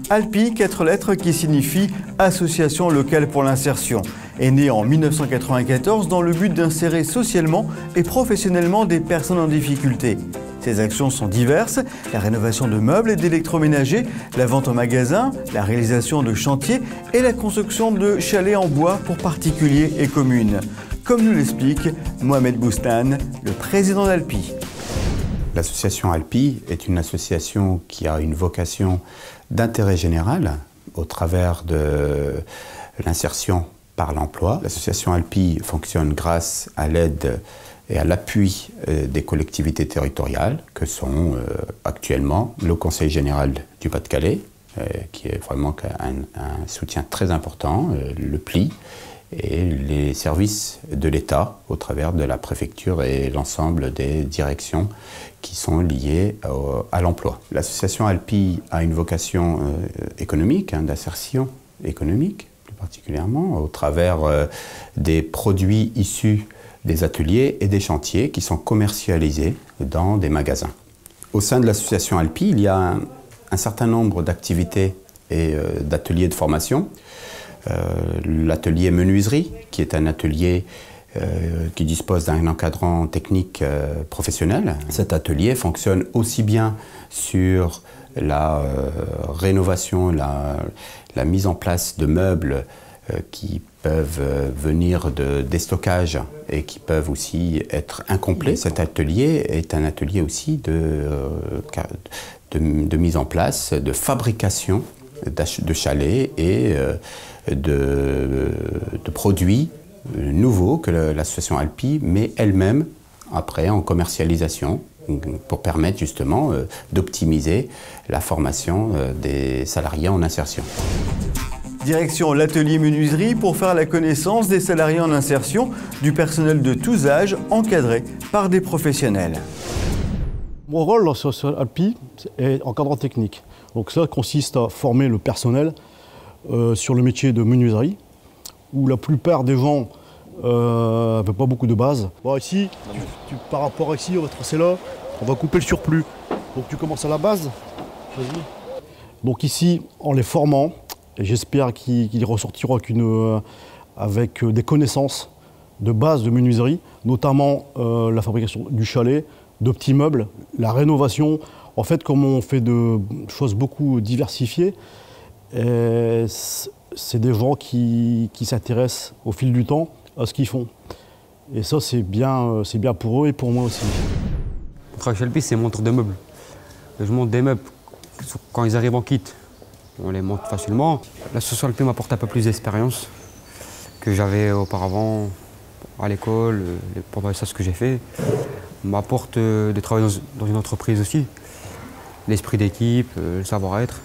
Alpi, 4 lettres qui signifient Association locale pour l'insertion, est née en 1994 dans le but d'insérer socialement et professionnellement des personnes en difficulté. Ses actions sont diverses, la rénovation de meubles et d'électroménagers, la vente en magasin, la réalisation de chantiers et la construction de chalets en bois pour particuliers et communes. Comme nous l'explique Mohamed Boustane, le président d'Alpi. L'association Alpi est une association qui a une vocation d'intérêt général au travers de l'insertion par l'emploi. L'association Alpi fonctionne grâce à l'aide et à l'appui des collectivités territoriales que sont actuellement le Conseil général du Pas-de-Calais, qui est vraiment un soutien très important, le PLI, et les services de l'État au travers de la préfecture et l'ensemble des directions qui sont liées à l'emploi. L'association Alpi a une vocation économique, d'insertion économique plus particulièrement, au travers des produits issus des ateliers et des chantiers qui sont commercialisés dans des magasins. Au sein de l'association Alpi, il y a un certain nombre d'activités et d'ateliers de formation. L'atelier menuiserie, qui est un atelier qui dispose d'un encadrant technique professionnel. Cet atelier fonctionne aussi bien sur la rénovation, la mise en place de meubles qui peuvent venir de déstockage et qui peuvent aussi être incomplets. Cet atelier est un atelier aussi de mise en place, de fabrication de chalets et de produits nouveaux que l'association Alpi met elle-même après en commercialisation pour permettre justement d'optimiser la formation des salariés en insertion. Direction l'atelier menuiserie pour faire la connaissance des salariés en insertion, du personnel de tous âges encadré par des professionnels. Mon rôle dans l'association Alpi est encadrant technique. Donc cela consiste à former le personnel sur le métier de menuiserie, où la plupart des gens n'avaient pas beaucoup de base. Bon, ici, par rapport à ici, on va tracer là, on va couper le surplus. Donc tu commences à la base. Vas-y. Donc ici, en les formant, et j'espère qu'ils ressortiront avec des connaissances de base de menuiserie, notamment la fabrication du chalet, de petits meubles, la rénovation. En fait, comme on fait de choses beaucoup diversifiées, c'est des gens qui s'intéressent au fil du temps à ce qu'ils font. Et ça, c'est bien pour eux et pour moi aussi. Le travail chez Alpi, c'est montre de meubles. Je monte des meubles. Quand ils arrivent en kit, on les monte facilement. L'association Alpi m'apporte un peu plus d'expérience que j'avais auparavant à l'école, pendant les stages que j'ai fait. M'apporte de travailler dans une entreprise aussi. L'esprit d'équipe, le savoir-être.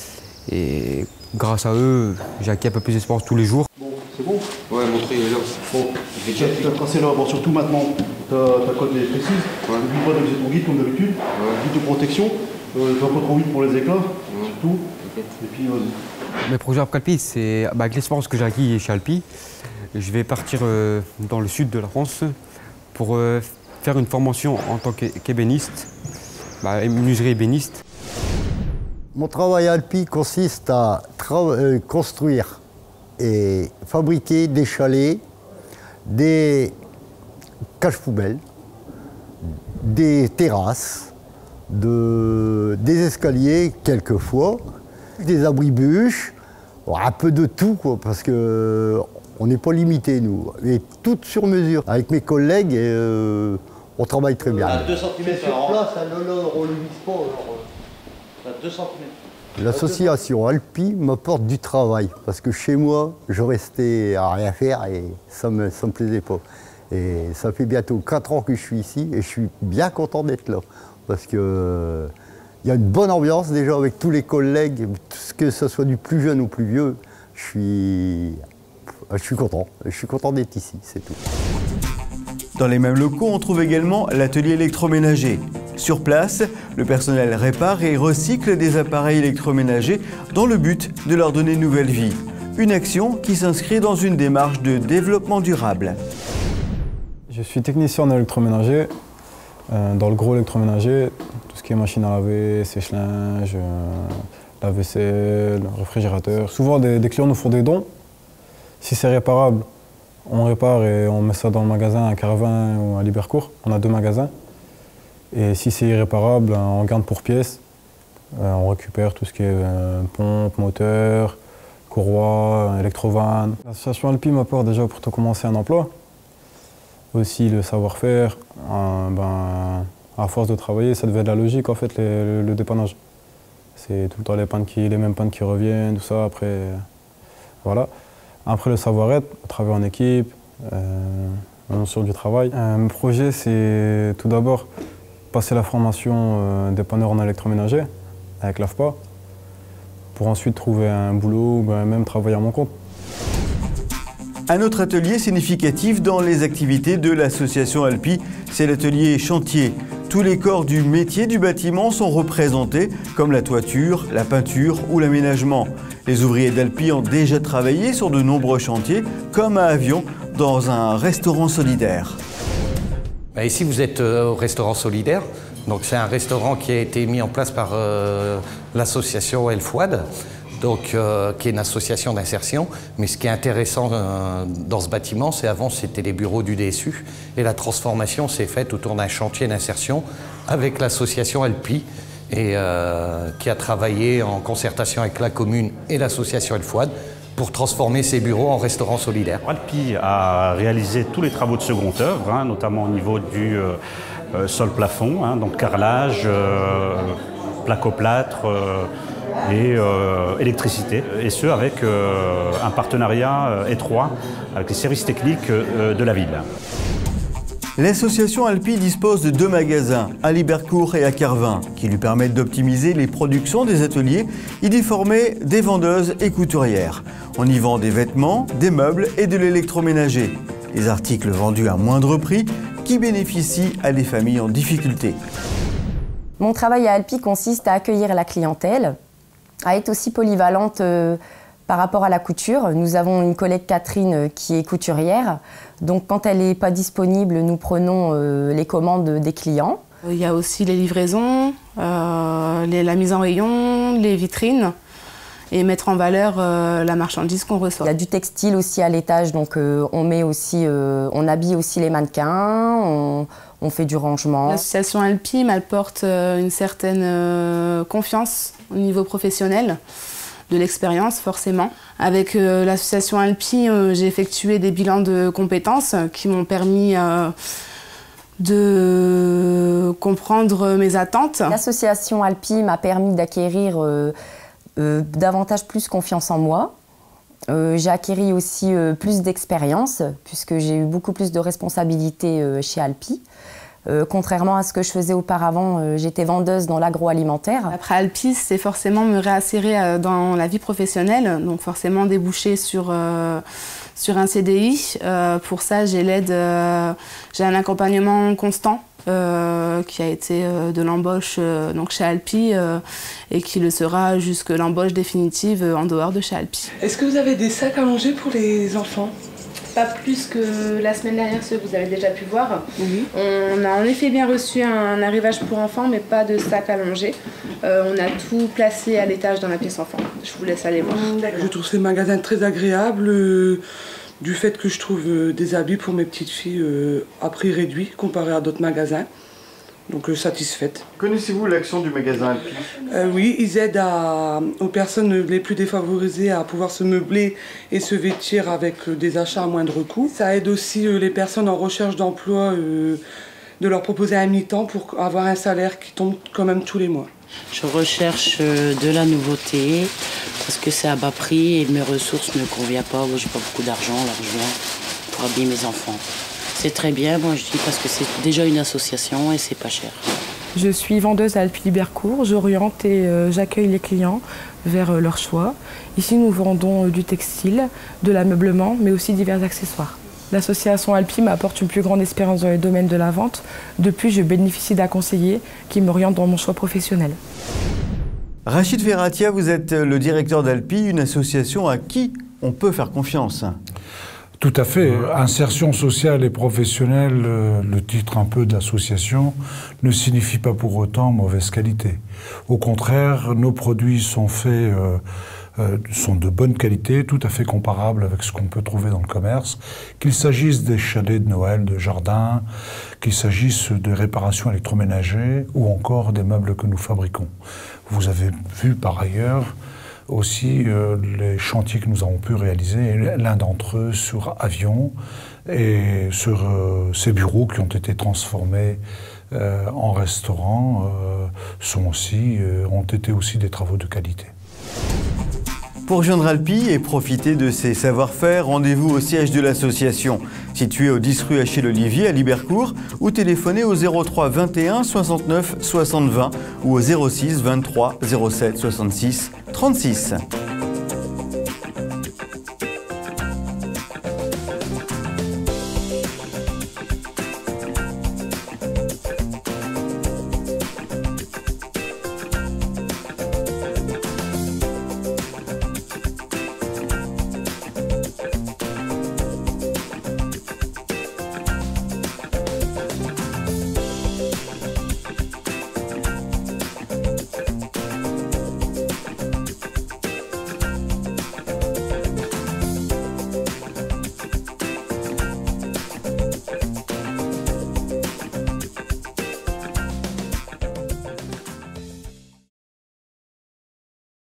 Et grâce à eux, j'ai acquis un peu plus d'expérience tous les jours. Bon, c'est bon? Ouais, montrer là. Bon, tu as tracé là. Bon, surtout maintenant, ta cote est précise. N'oublie pas d'utiliser ton guide comme d'habitude. Guide de protection. Tu vas pas trop vite pour les éclats, surtout. Et puis, mes projets après Alpi, c'est avec l'expérience que j'ai acquis chez Alpi, je vais partir dans le sud de la France pour faire une formation en tant qu'ébéniste, menuiserie ébéniste. Mon travail à Alpi consiste à construire et fabriquer des chalets, des caches-poubelles, des terrasses, des escaliers quelquefois, des abris-bûches, un peu de tout quoi, parce qu'on n'est pas limité nous, et tout sur mesure. Avec mes collègues, on travaille très bien. À 2 cm sur place, on ne le vise pas. À 2 cm. L'association Alpi m'apporte du travail, parce que chez moi, je restais à rien faire et ça me plaisait pas. Et ça fait bientôt 4 ans que je suis ici et je suis bien content d'être là, parce que il y a une bonne ambiance déjà avec tous les collègues, que ce soit du plus jeune ou plus vieux. Je suis content d'être ici, c'est tout. Dans les mêmes locaux, on trouve également l'atelier électroménager. Sur place, le personnel répare et recycle des appareils électroménagers dans le but de leur donner une nouvelle vie. Une action qui s'inscrit dans une démarche de développement durable. Je suis technicien en électroménager. Dans le gros électroménager, tout ce qui est machine à laver, sèche-linge, la vaisselle, le réfrigérateur. Souvent, des clients nous font des dons. Si c'est réparable, on répare et on met ça dans le magasin à Caravin ou à Libercourt. On a 2 magasins. Et si c'est irréparable, on garde pour pièces. On récupère tout ce qui est pompe, moteur, courroie, électrovanne. L'association Alpi m'apporte déjà pour tout commencer un emploi. Aussi le savoir-faire. À force de travailler, ça devient de la logique en fait, le dépannage. C'est tout le temps les mêmes pannes qui reviennent, tout ça. Après, voilà. Après le savoir-être, travailler en équipe, sur du travail. Mon projet, c'est tout d'abord passer la formation dépanneur en électroménager avec l'AFPA, pour ensuite trouver un boulot ou même travailler à mon compte. Un autre atelier significatif dans les activités de l'association Alpi, c'est l'atelier chantier. Tous les corps du métier du bâtiment sont représentés, comme la toiture, la peinture ou l'aménagement. Les ouvriers d'Alpi ont déjà travaillé sur de nombreux chantiers, comme à Avion, dans un restaurant solidaire. Ici, vous êtes au restaurant solidaire. Donc, c'est un restaurant qui a été mis en place par l'association El Fouad, donc, qui est une association d'insertion. Mais ce qui est intéressant dans ce bâtiment, c'est avant, c'était les bureaux du DSU. Et la transformation s'est faite autour d'un chantier d'insertion avec l'association Alpi, et qui a travaillé en concertation avec la commune et l'association El Fouad pour transformer ces bureaux en restaurants solidaires. Alpi a réalisé tous les travaux de seconde œuvre, notamment au niveau du sol-plafond, donc carrelage, placo-plâtre et électricité. Et ce, avec un partenariat étroit avec les services techniques de la ville. L'association Alpi dispose de 2 magasins, à Libercourt et à Carvin, qui lui permettent d'optimiser les productions des ateliers et d'y former des vendeuses et couturières. On y vend des vêtements, des meubles et de l'électroménager. Des articles vendus à moindre prix qui bénéficient à des familles en difficulté. Mon travail à Alpi consiste à accueillir la clientèle, à être aussi polyvalente par rapport à la couture. Nous avons une collègue Catherine qui est couturière. Donc quand elle n'est pas disponible, nous prenons les commandes des clients. Il y a aussi les livraisons, la mise en rayon, les vitrines et mettre en valeur la marchandise qu'on reçoit. Il y a du textile aussi à l'étage, donc on habille aussi les mannequins, on fait du rangement. L'association Alpi m'apporte une certaine confiance au niveau professionnel, de l'expérience forcément. Avec l'association Alpi, j'ai effectué des bilans de compétences qui m'ont permis de comprendre mes attentes. L'association Alpi m'a permis d'acquérir davantage plus confiance en moi. J'ai acquis aussi plus d'expérience puisque j'ai eu beaucoup plus de responsabilités chez Alpi. Contrairement à ce que je faisais auparavant, j'étais vendeuse dans l'agroalimentaire. Après Alpi, c'est forcément me réinsérer dans la vie professionnelle, donc forcément déboucher sur un CDI. Pour ça, j'ai l'aide, j'ai un accompagnement constant qui a été de l'embauche donc chez Alpi et qui le sera jusque l'embauche définitive en dehors de chez Alpi. Est-ce que vous avez des sacs à manger pour les enfants ? Pas plus que la semaine dernière, ceux que vous avez déjà pu voir. Oui. On a en effet bien reçu un arrivage pour enfants, mais pas de sac à manger. On a tout placé à l'étage dans la pièce enfant. Je vous laisse aller voir. Je trouve ces magasins très agréables, du fait que je trouve des habits pour mes petites filles à prix réduit comparé à d'autres magasins. Donc satisfaite. Connaissez-vous l'action du magasin Alpi ? Oui, ils aident aux personnes les plus défavorisées à pouvoir se meubler et se vêtir avec des achats à moindre coût. Ça aide aussi les personnes en recherche d'emploi de leur proposer un mi-temps pour avoir un salaire qui tombe quand même tous les mois. Je recherche de la nouveauté parce que c'est à bas prix et mes ressources ne me conviennent pas. Moi, j'ai pas beaucoup d'argent, pour habiller mes enfants. C'est très bien, moi je dis, parce que c'est déjà une association et c'est pas cher. Je suis vendeuse à Alpi Libercourt, j'oriente et j'accueille les clients vers leur choix. Ici, nous vendons du textile, de l'ameublement, mais aussi divers accessoires. L'association Alpi m'apporte une plus grande expérience dans les domaines de la vente. Depuis, je bénéficie d'un conseiller qui m'oriente dans mon choix professionnel. Rachid Ferratia, vous êtes le directeur d'Alpi, une association à qui on peut faire confiance. Tout à fait. Insertion sociale et professionnelle, le titre un peu d'association, ne signifie pas pour autant mauvaise qualité. Au contraire, nos produits sont faits, sont de bonne qualité, tout à fait comparables avec ce qu'on peut trouver dans le commerce, qu'il s'agisse des chalets de Noël, de jardin, qu'il s'agisse de réparations électroménagères ou encore des meubles que nous fabriquons. Vous avez vu par ailleurs aussi les chantiers que nous avons pu réaliser, l'un d'entre eux sur avion et sur ces bureaux qui ont été transformés en restaurants ont été aussi des travaux de qualité. Pour rejoindre Alpi et profiter de ses savoir-faire, rendez-vous au siège de l'association, situé au 10 rue Achille-Olivier à Libercourt, ou téléphonez au 03 21 69 60 20 ou au 06 23 07 66 36.